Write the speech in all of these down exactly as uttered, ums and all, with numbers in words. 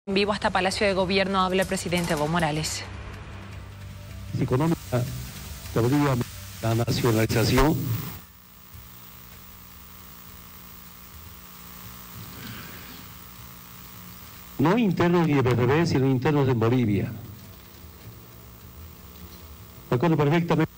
En vivo hasta Palacio de Gobierno habla el presidente Evo Morales. Económica, todavía la nacionalización. No internos ni de P F B, sino internos en Bolivia. Me acuerdo perfectamente.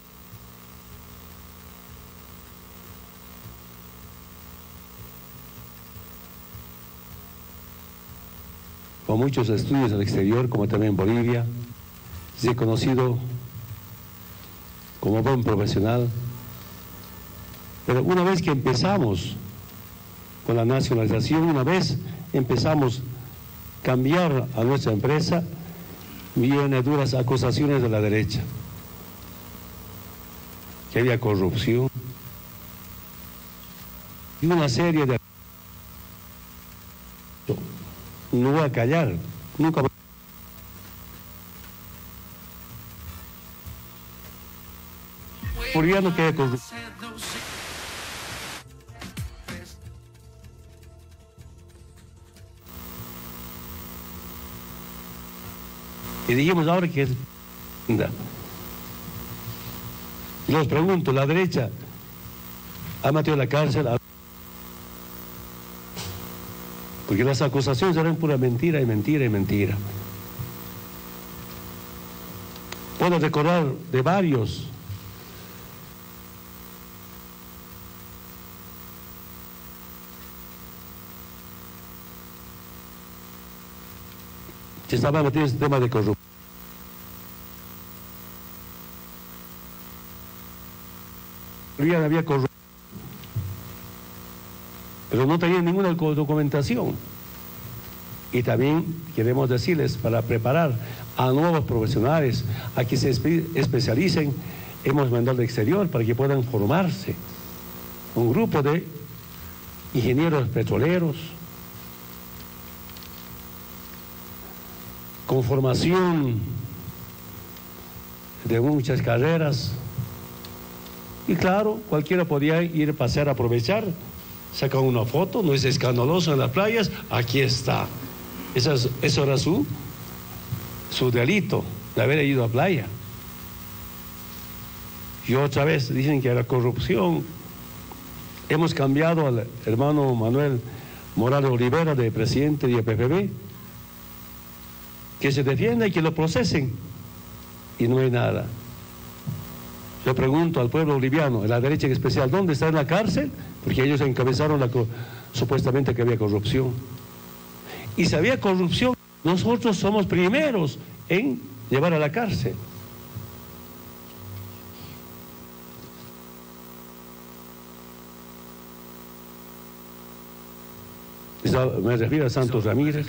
Con muchos estudios al exterior, como también en Bolivia, se ha conocido como buen profesional. Pero una vez que empezamos con la nacionalización, una vez empezamos a cambiar a nuestra empresa, vienen duras acusaciones de la derecha, que había corrupción y una serie de... No voy a callar, nunca voy a... Boliviano que haya corrupción. Y dijimos ahora que es... Les pregunto, la derecha ha metido a la cárcel a... porque las acusaciones eran pura mentira y mentira y mentira. Puedo recordar de varios que estaban metidos en este tema de corrupción. Había corrupción, pero no tenían ninguna documentación. Y también queremos decirles, para preparar a nuevos profesionales, a que se espe especialicen, hemos mandado al exterior para que puedan formarse. Un grupo de ingenieros petroleros, con formación de muchas carreras. Y claro, cualquiera podía ir a pasear, aprovechar, sacar una foto, no es escandaloso en las playas, aquí está. Eso, es, eso era su, su delito, de haber ido a playa. Y otra vez dicen que era corrupción. Hemos cambiado al hermano Manuel Morales Olivera, de presidente de P F B, que se defienda y que lo procesen. Y no hay nada. Yo pregunto al pueblo boliviano, a la derecha en especial, ¿dónde está en la cárcel? Porque ellos encabezaron la, supuestamente que había corrupción. Y si había corrupción, nosotros somos primeros en llevar a la cárcel. Me refiero a Santos Ramírez.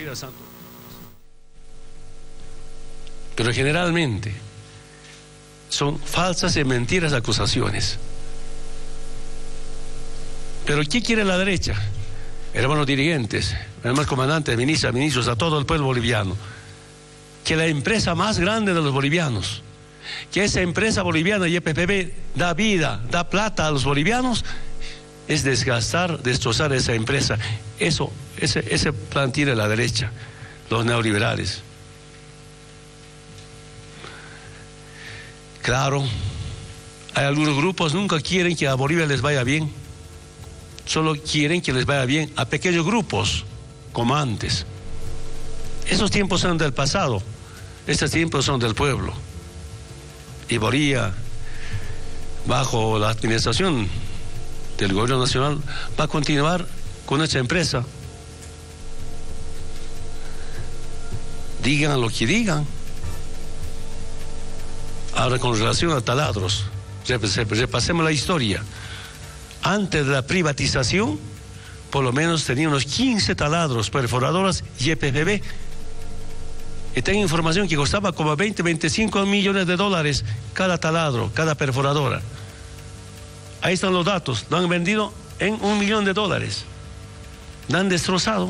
Pero generalmente son falsas y mentiras acusaciones. Pero ¿qué quiere la derecha? Hermanos dirigentes, hermanos comandantes, ministras, ministros, a todo el pueblo boliviano, que la empresa más grande de los bolivianos, que esa empresa boliviana y E P F B da vida, da plata a los bolivianos, es desgastar, destrozar esa empresa. Eso, ese, ese plan tiene la derecha, los neoliberales. Claro, hay algunos grupos nunca quieren que a Bolivia les vaya bien, solo quieren que les vaya bien a pequeños grupos, como antes. Esos tiempos son del pasado, estos tiempos son del pueblo. Y Bolivia, bajo la administración del gobierno nacional, va a continuar con esta empresa. Digan lo que digan. Ahora, con relación a taladros, repasemos la historia. Antes de la privatización, por lo menos tenía unos quince taladros, perforadoras y E P F B. Y tengo información que costaba como veinte, veinticinco millones de dólares cada taladro, cada perforadora. Ahí están los datos, lo han vendido en un millón de dólares. Lo han destrozado.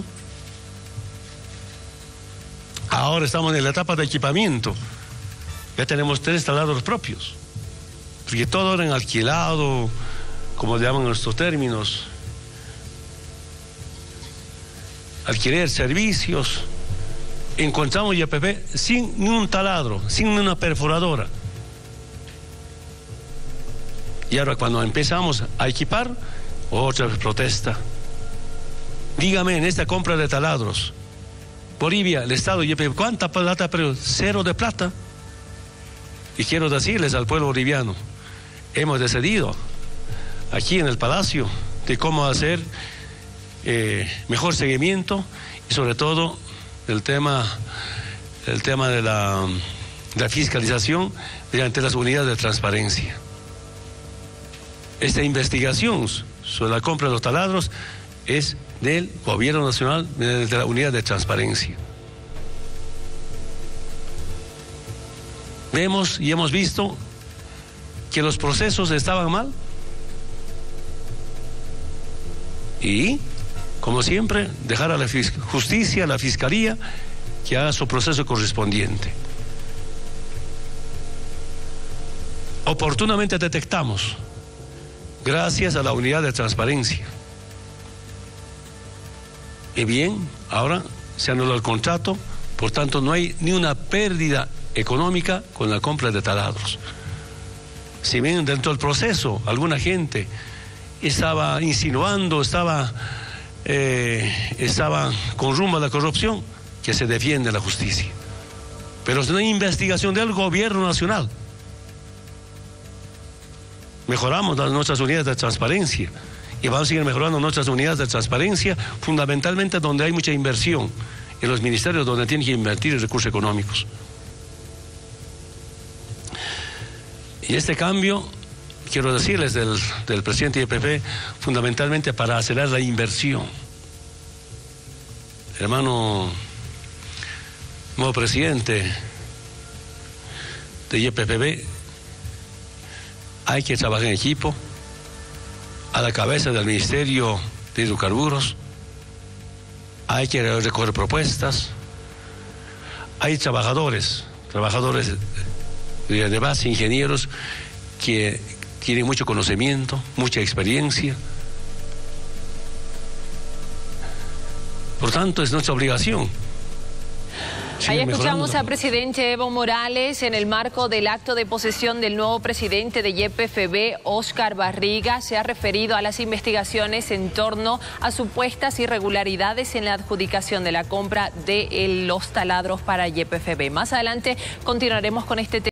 Ahora estamos en la etapa de equipamiento. Ya tenemos tres taladros propios, porque todo era alquilado, como le llaman nuestros términos, alquiler, servicios, encontramos Y P F B sin ni un taladro, sin una perforadora. Y ahora cuando empezamos a equipar, otra protesta. Dígame, en esta compra de taladros, Bolivia, el Estado de Y P F B, ¿cuánta plata? Pero cero de plata. Y quiero decirles al pueblo boliviano, hemos decidido aquí en el Palacio de cómo hacer eh, mejor seguimiento y sobre todo el tema, el tema de la, de la fiscalización mediante las unidades de transparencia. Esta investigación sobre la compra de los taladros es del Gobierno Nacional mediante la unidad de transparencia. Vemos y hemos visto que los procesos estaban mal y, como siempre, dejar a la justicia, a la fiscalía, que haga su proceso correspondiente. Oportunamente detectamos, gracias a la unidad de transparencia. Y bien, ahora se anuló el contrato, por tanto no hay ni una pérdida económica con la compra de taladros. Si bien dentro del proceso alguna gente estaba insinuando, estaba, eh, estaba con rumbo a la corrupción, que se defiende la justicia. Pero es una investigación del Gobierno Nacional. Mejoramos las, nuestras unidades de transparencia y vamos a seguir mejorando nuestras unidades de transparencia, fundamentalmente donde hay mucha inversión, en los ministerios donde tienen que invertir recursos económicos. Y este cambio, quiero decirles, del, del presidente de Y P F B, fundamentalmente para acelerar la inversión. Hermano, nuevo presidente de Y P F B, hay que trabajar en equipo, a la cabeza del Ministerio de Hidrocarburos, hay que recoger propuestas, hay trabajadores, trabajadores de base, ingenieros, que tienen mucho conocimiento, mucha experiencia. Por tanto, es nuestra obligación. Ahí escuchamos al presidente Evo Morales en el marco del acto de posesión del nuevo presidente de Y P F B, Óscar Barriga. Se ha referido a las investigaciones en torno a supuestas irregularidades en la adjudicación de la compra de los taladros para Y P F B. Más adelante continuaremos con este tema.